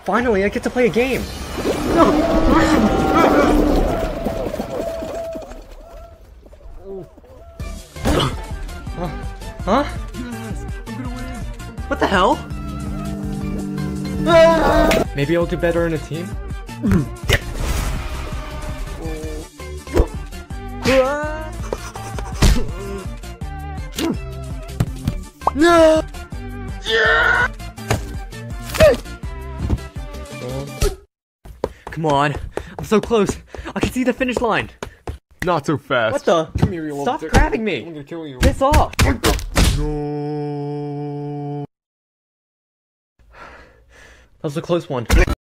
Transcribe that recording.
Finally, I get to play a game! Huh? What the hell? Maybe I'll do better in a team? No! Come on, I'm so close. I can see the finish line. Not so fast. What the? Come here, you Stop little grabbing me. I'm gonna kill you. Piss off. No. That was a close one.